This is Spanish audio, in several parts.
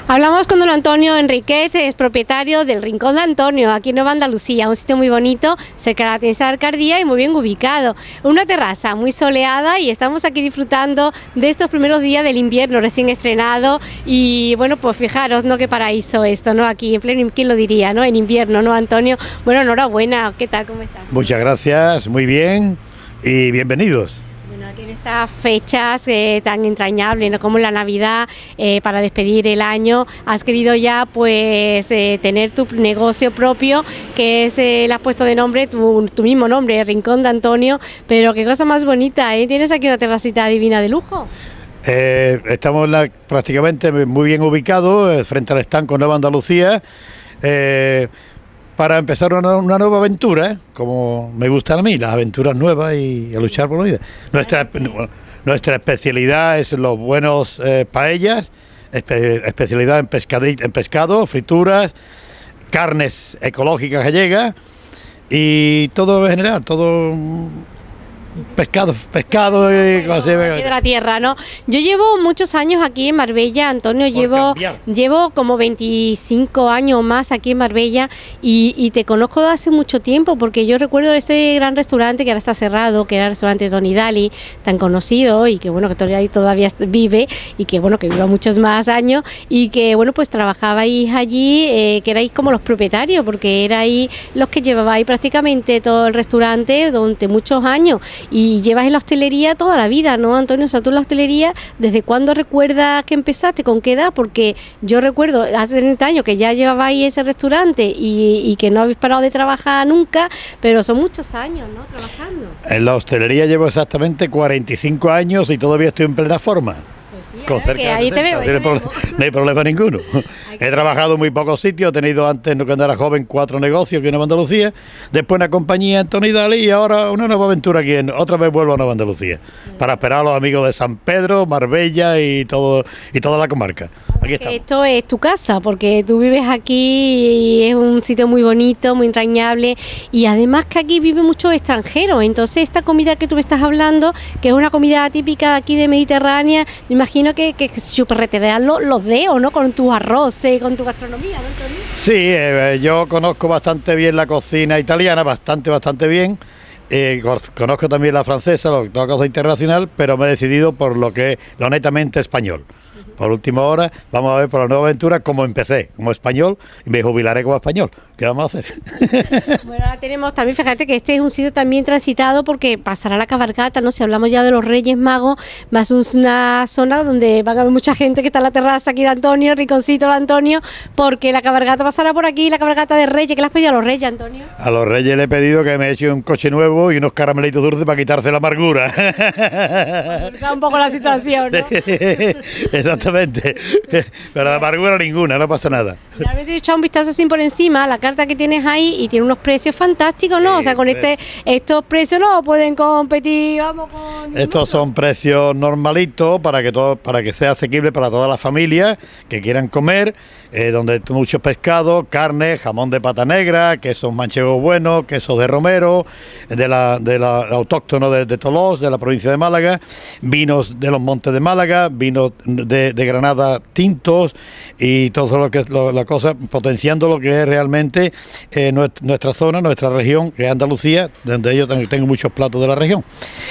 Hablamos con don Antonio Enriquet, es propietario del Rincón de Antonio, aquí en Nueva Andalucía, un sitio muy bonito, cerca de la Tenencia de Alcardía y muy bien ubicado. Una terraza muy soleada y estamos aquí disfrutando de estos primeros días del invierno recién estrenado y bueno, pues fijaros, ¿no? Qué paraíso esto, ¿no? Aquí en pleno, ¿quién lo diría, no? En invierno, ¿no, Antonio? Bueno, enhorabuena, ¿qué tal? ¿Cómo estás? Muchas gracias, muy bien y bienvenidos. Aquí en estas fechas tan entrañables, ¿no? Como la Navidad, para despedir el año, has querido ya pues tener tu negocio propio, que es, le has puesto de nombre, tu mismo nombre, Rincón de Antonio, pero qué cosa más bonita, ¿eh? Tienes aquí una terracita divina de lujo. Estamos prácticamente muy bien ubicados, frente al estanco Nueva Andalucía, para empezar una nueva aventura, como me gustan a mí, las aventuras nuevas y a luchar por la vida. Nuestra especialidad es los buenos paellas, especialidad en pescado, frituras, carnes ecológicas gallegas y todo en general, todo pescado y cosas de la tierra, ¿no? Yo llevo muchos años aquí en Marbella, Antonio, llevo como 25 años más aquí en Marbella y te conozco de hace mucho tiempo porque yo recuerdo este gran restaurante que ahora está cerrado, que era el restaurante Toni Dali, tan conocido y que bueno, que todavía vive y que bueno, que viva muchos más años y que bueno, pues trabajabais allí, que erais como los propietarios porque erais los que llevabais prácticamente todo el restaurante durante muchos años. Y llevas en la hostelería toda la vida, ¿no, Antonio? O sea, tú en la hostelería, ¿desde cuándo recuerdas que empezaste? ¿Con qué edad? Porque yo recuerdo hace 30 años que ya llevabais ese restaurante y que no habéis parado de trabajar nunca, pero son muchos años, ¿no? Trabajando. En la hostelería llevo exactamente 45 años y todavía estoy en plena forma. Con cerca de 60, no hay problema ninguno. He trabajado en muy pocos sitios, he tenido antes, cuando era joven, 4 negocios aquí en Nueva Andalucía, después una compañía en Toni Dali y ahora una nueva aventura aquí, otra vez vuelvo a Nueva Andalucía, para esperar a los amigos de San Pedro, Marbella y toda la comarca. Aquí estamos. Esto es tu casa, porque tú vives aquí y es un sitio muy bonito, muy entrañable y además que aquí viven muchos extranjeros, entonces esta comida que tú me estás hablando, que es una comida típica de aquí de Mediterránea, me imagino que superreterean los dedos, ¿no? Con tus arroces, con tu gastronomía, ¿no, Antonio? Sí, yo conozco bastante bien la cocina italiana, bastante bien. Conozco también la francesa, toda cosa internacional, pero me he decidido por lo netamente español. Por última hora, vamos a ver por la nueva aventura cómo empecé, como español, y me jubilaré como español. ¿Qué vamos a hacer? Bueno, ahora tenemos también, fíjate que este es un sitio también transitado porque pasará la cabalgata, ¿no? Si hablamos ya de los Reyes Magos, más una zona donde va a haber mucha gente que está en la terraza aquí de Antonio, rinconcito de Antonio, porque la cabalgata pasará por aquí, la cabalgata de Reyes. ¿Qué le has pedido a los Reyes, Antonio? A los Reyes le he pedido que me eche un coche nuevo y unos caramelitos dulces para quitarse la amargura. Para un poco la situación, ¿no? Exactamente. Pero la amargura ninguna, no pasa nada. Realmente he echado un vistazo así por encima a la carta que tienes ahí y tiene unos precios fantásticos, ¿no? Sí, o sea, con estos precios no pueden competir, vamos, con... Estos son precios normalitos para que sea asequible para todas las familias que quieran comer, donde muchos pescados, carne, jamón de pata negra, quesos manchegos buenos, quesos de romero, de la autóctono de Tolós, de la provincia de Málaga, vinos de los montes de Málaga, vinos de Granada tintos y todo lo que la cosa, potenciando lo que es realmente nuestra zona, nuestra región, que es Andalucía, donde yo tengo muchos platos de la región.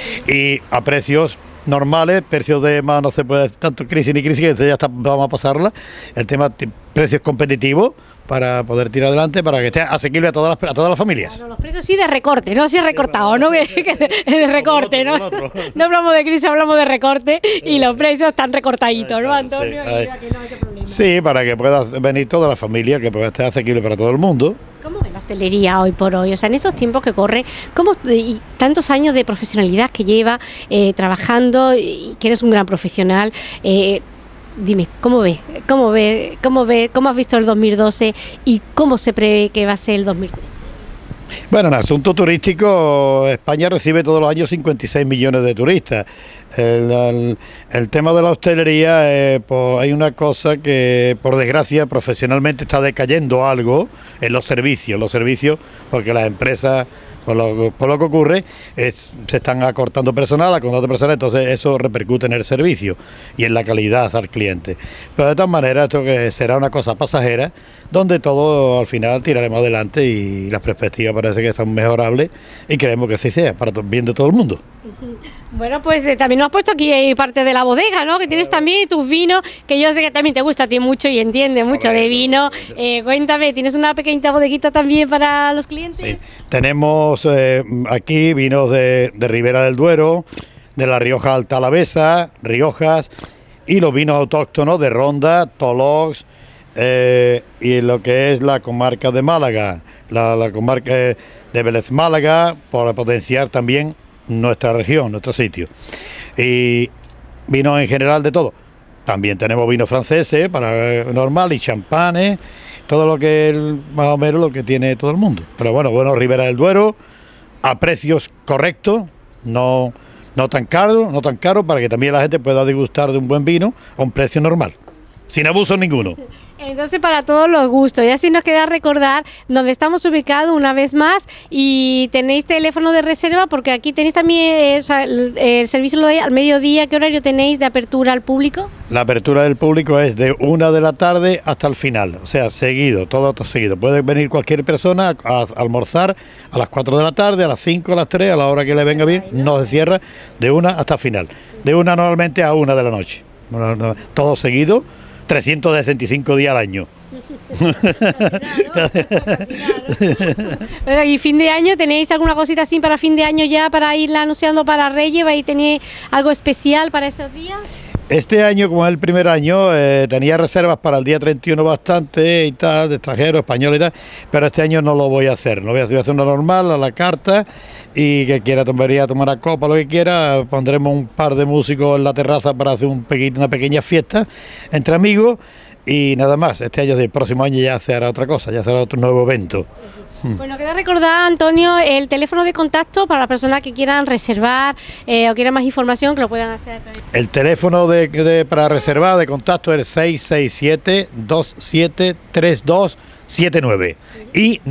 Y a precios normales, precios de más no se puede decir tanto crisis ni crisis, que ya vamos a pasarla. El tema precios competitivos para poder tirar adelante, para que esté asequible a todas las familias. Claro, los precios sí de recorte, no así recortado, no de recorte, ¿no? No hablamos de crisis, hablamos de recorte y los precios están recortaditos, ¿no, Antonio? Sí, para que pueda venir toda la familia, que pueda estar asequible para todo el mundo. ¿Cómo ves la hostelería hoy por hoy? O sea, en estos tiempos que corre, y tantos años de profesionalidad que lleva trabajando y que eres un gran profesional, dime, ¿cómo has visto el 2012 y cómo se prevé que va a ser el 2013? Bueno, en asunto turístico, España recibe todos los años 56 millones de turistas. El tema de la hostelería, pues hay una cosa que, por desgracia, profesionalmente está decayendo algo en los servicios, porque las empresas Por lo que ocurre, se están acortando personal, entonces eso repercute en el servicio y en la calidad al cliente. Pero de todas maneras, esto que será una cosa pasajera, donde todo al final tiraremos adelante y las perspectivas parece que son mejorables y queremos que así sea, para bien de todo el mundo. Bueno, pues también nos has puesto aquí parte de la bodega, ¿no? Que tienes también tus vinos, que yo sé que también te gusta a ti mucho y entiendes mucho de vino. Cuéntame, ¿tienes una pequeñita bodeguita también para los clientes? Sí, tenemos aquí vinos de Ribera del Duero, de La Rioja Alta Alavesa, Riojas, y los vinos autóctonos de Ronda, Tolox, y lo que es la comarca de Málaga, la comarca de Vélez Málaga, para potenciar también nuestra región, nuestro sitio. Y vinos en general de todo. También tenemos vinos franceses para normal y champanes, todo lo que es más o menos lo que tiene todo el mundo. Pero bueno, Ribera del Duero, a precios correctos, no tan caro, para que también la gente pueda degustar de un buen vino a un precio normal, sin abuso ninguno. Entonces, para todos los gustos. Y así nos queda recordar dónde estamos ubicados una vez más, y tenéis teléfono de reserva, porque aquí tenéis también el servicio al mediodía. ¿Qué horario tenéis de apertura al público? La apertura del público es de 1 de la tarde hasta el final, o sea, seguido, todo seguido. Puede venir cualquier persona a almorzar a las 4 de la tarde, a las 5, a las 3, a la hora que le venga bien. No se cierra, de 1 hasta el final. De 1 normalmente a 1 de la noche. Todo seguido. 365 días al año. Bueno, ¿y fin de año tenéis alguna cosita así para fin de año ya, para irla anunciando para Reyes? ¿Y tenéis algo especial para esos días? Este año, como es el primer año, tenía reservas para el día 31 bastante y tal, de extranjeros, españoles y tal, pero este año no lo voy a hacer. Voy a hacer una normal, a la carta, y que quiera venir a tomar una copa, lo que quiera, pondremos un par de músicos en la terraza para hacer una pequeña fiesta entre amigos, y nada más. Este año, el próximo año ya se hará otra cosa, ya será otro nuevo evento. Bueno, queda recordar, Antonio, el teléfono de contacto para las personas que quieran reservar o quieran más información, que lo puedan hacer. El teléfono para reservar de contacto es 667-273279 y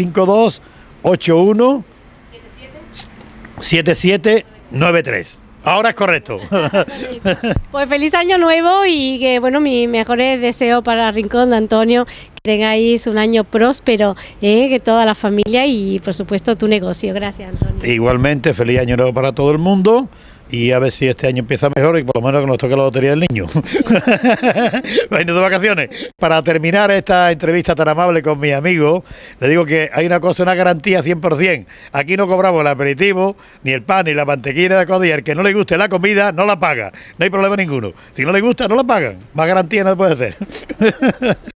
952-81-7793. Ahora es correcto. Pues feliz año nuevo, y que bueno, mis mejores deseos para Rincón de Antonio, que tengáis un año próspero, que toda la familia y por supuesto tu negocio. Gracias, Antonio. Igualmente, feliz año nuevo para todo el mundo, y a ver si este año empieza mejor y por lo menos que nos toque la lotería del niño. Vayamos de vacaciones. Para terminar esta entrevista tan amable con mi amigo, le digo que hay una cosa, una garantía 100%. Aquí no cobramos el aperitivo, ni el pan, ni la mantequilla de codilla. El que no le guste la comida, no la paga. No hay problema ninguno. Si no le gusta, no la pagan. Más garantía no se puede hacer.